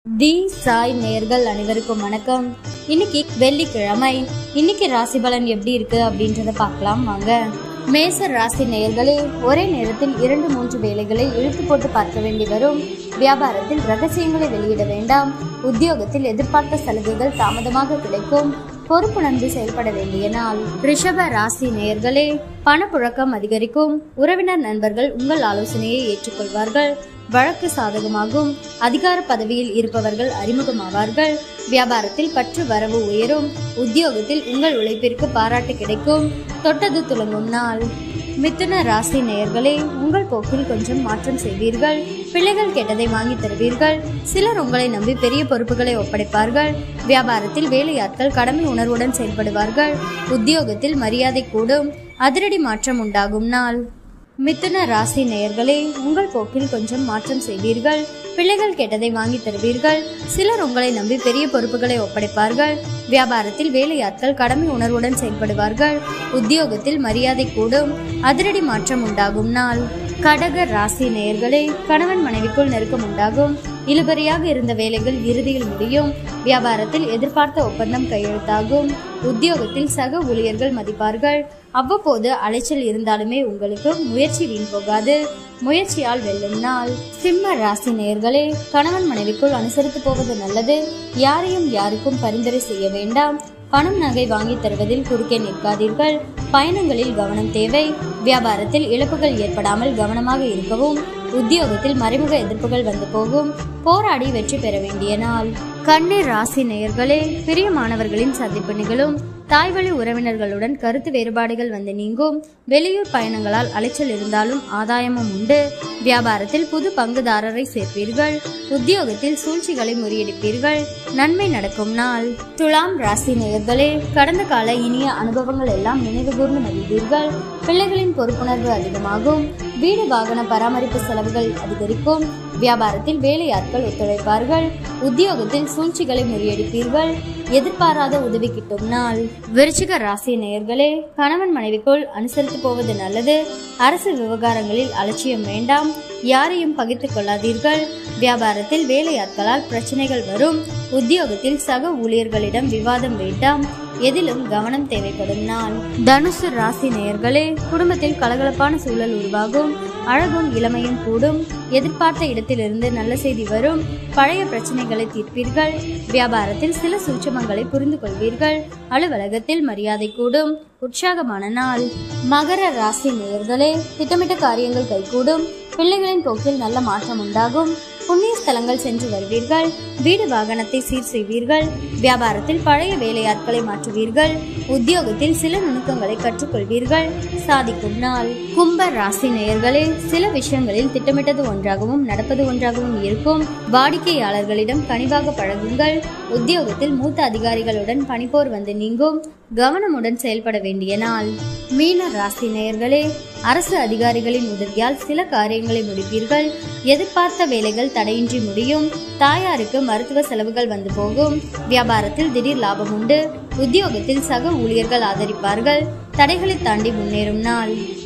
தி சாய் நேயர்கள் அனைவருக்கும் வணக்கம். இன்னைக்கு வெள்ளிக்கிழமை. இன்னைக்கு ராசி பலன் எப்படி இருக்கு அப்படின்றத பார்க்கலாம் வாங்க. மேச ராசி நேயர்களே, ஒரே நேரத்தில் 2-3 வேலைகளை இழுத்து போட்டு பார்க்க வேண்டி வரும். வியாபாரத்தில் ரகசியங்களை வெளியிட வேண்டாம். உத்தியோகத்தில் எதிர்பார்த்த சலுகைகள் தாமதமாக கிடைக்கும். பொறுப்புணர்ந்து செயல்பட வேண்டிய நாள். ரிஷப ராசி நேயர்களே, பணப்புழக்கம் அதிகரிக்கும். உறவினர் நண்பர்கள் உங்கள் ஆலோசனையை ஏற்றுக்கொள்வார்கள். வழக்கு சாதகமாகும். அதிகார பதவியில் இருப்பவர்கள் அறிமுகமாவார்கள். வியாபாரத்தில் பற்று வரவு உயரும். உத்தியோகத்தில் உங்கள் உழைப்பிற்கு பாராட்டு கிடைக்கும். தொட்டது துலங்கும் நாள். மிதுன ராசி நேயர்களே, உங்கள் போக்கில் கொஞ்சம் மாற்றம் செய்வீர்கள். பிள்ளைகள் கேட்டதை வாங்கி தருவீர்கள். சிலர் உங்களை நம்பி பெரிய பொறுப்புகளை ஒப்படைப்பார்கள். வியாபாரத்தில் வேலையாட்கள் கடமை உணர்வுடன் செயல்படுவார்கள். உத்தியோகத்தில் மரியாதை கூடும். அதிரடி மாற்றம் உண்டாகும் நாள். மிதுன ராசி நேயர்களே, உங்கள் போக்கில் கொஞ்சம் மாற்றம் செய்வீர்கள். பிள்ளைகள் கேட்டதை வாங்கி தருவீர்கள். சிலர் உங்களை நம்பி பெரிய பொறுப்புகளை ஒப்படைப்பார்கள். வியாபாரத்தில் வேலையாட்கள் கடமை உணர்வுடன் செயல்படுவார்கள். உத்தியோகத்தில் மரியாதை கூடும். அதிரடி மாற்றம் உண்டாகும் நாள். கடக ராசி நேயர்களே, கணவன் மனைவிக்குள் நெருக்கம் உண்டாகும். இழுபறியாக இருந்த வேலைகள் இறுதியில் முடியும். வியாபாரத்தில் எதிர்பார்த்த ஒப்பந்தம் கையெழுத்தாகும். உத்தியோகத்தில் சக ஊழியர்கள் மதிப்பார்கள். அவ்வப்போது அலைச்சல் இருந்தாலுமே உங்களுக்கு முயற்சி வீண் போகாது. முயற்சியால் வெல்லும் நாள். சிம்ம ராசி நேயர்களே, கணவன் மனைவிக்குள் அனுசரித்து போவது நல்லது. யாரையும் யாருக்கும் பரிந்துரை செய்ய வேண்டாம். பணம் நகை வாங்கி தருவதில் குறுக்கே நிற்காதீர்கள். பயணங்களில் கவனம் தேவை. வியாபாரத்தில் இழப்புகள் ஏற்படாமல் கவனமாக இருக்கவும். உத்தியோகத்தில் மறைமுக எதிர்ப்புகள் வந்து போகும். போராடி வெற்றி பெற வேண்டிய நாள். கன்னி ராசி நேயர்களே, பிரியமானவர்களின் சந்திப்பு நிகழும். தாய்வழி உறவினர்களுடன் கருத்து வேறுபாடுகள் வந்து நீங்கும். வெளியூர் பயணங்களால் அலைச்சல் இருந்தாலும் ஆதாயமும் உண்டு. வியாபாரத்தில் புது பங்குதாரரை சேர்ப்பீர்கள். உத்தியோகத்தில் சூழ்ச்சிகளை முறியடிப்பீர்கள். நன்மை நடக்கும் நாள். துலாம் ராசி நேயர்களே, கடந்த கால இனிய அனுபவங்கள் எல்லாம் நினைவுகூர்ந்து மகிழ்வீர்கள். பிள்ளைகளின் பொறுப்புணர்வு அதிகமாகும். வீடு வாகன பராமரிப்பு செலவுகள் அதிகரிக்கும். வியாபாரத்தில் வேலையாட்கள் ஒத்துழைப்பார்கள். உத்தியோகத்தில் சூழ்ச்சிகளை முறியடிப்பீர்கள். எதிர்பாராத உதவி கிட்டும் நாள். விருச்சிக ராசி நேயர்களே, கணவன் மனைவிக்குள் அனுசரித்து போவது நல்லது. அரசு விவகாரங்களில் அலட்சியம் வேண்டாம். யாரையும் பகிர்ந்து கொள்ளாதீர்கள். வியாபாரத்தில் வேலையாட்களால் பிரச்சனைகள் வரும். உத்தியோகத்தில் சக ஊழியர்களிடம் விவாதம் வேண்டாம். எதிலும் கவனம் தேவைப்படும் நாள். தனுசு ராசி நேயர்களே, குடும்பத்தில் கலகலப்பான சூழல் உருவாகும். அழகும் இளமையும் கூடும். எதிர்பார்த்த இடத்திலிருந்து நல்ல செய்தி வரும். பழைய பிரச்சனைகளை தீர்ப்பீர்கள். வியாபாரத்தில் சில சூட்சமங்களை புரிந்து கொள்வீர்கள். அலுவலகத்தில் மரியாதை கூடும். உற்சாகமான நாள். மகர ராசி நேயர்களே, திட்டமிட்ட காரியங்கள் கைகூடும். பிள்ளைகளின் போக்கில் நல்ல மாற்றம் உண்டாகும். புண்ணிய ஸ்தலங்கள் சென்று வருவீர்கள். வீடு வாகனத்தை சீர் செய்வீர்கள். வியாபாரத்தில் பழைய வேலையாட்களை மாற்றுவீர்கள். உத்தியோகத்தில் சில நுணுக்கங்களை கற்றுக்கொள்வீர்கள். சாதிக்கும் நாள். கும்ப ராசி நேயர்களே, சில விஷயங்களில் திட்டமிட்டது ஒன்றாகவும் நடப்பது ஒன்றாகவும் இருக்கும். வாடிக்கையாளர்களிடம் கனிவாக பழகுங்கள். உத்தியோகத்தில் மூத்த அதிகாரிகளுடன் பணிப்போர் வந்து நீங்கும். கவனமுடன் செயல்பட வேண்டிய நாள். மீன ராசி நேயர்களே, அரசு அதிகாரிகளின் உதவியால் சில காரியங்களை முடிப்பீர்கள். எதிர்பார்த்த வேலைகள் தடையின்றி முடியும். தாயாருக்கு மருத்துவ செலவுகள் வந்து போகும். வியாபாரத்தில் திடீர் லாபம் உண்டு. உத்தியோகத்தில் சக ஊழியர்கள் ஆதரிப்பார்கள். தடைகளை தாண்டி முன்னேறும் நாள்.